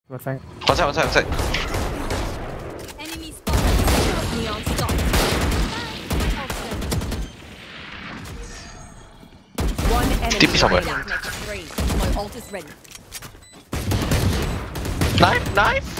One flank. One side, one side, one side. Enemy spotted. Neon stop. One enemy TP somewhere. remaining. My ult is ready. Knife, knife.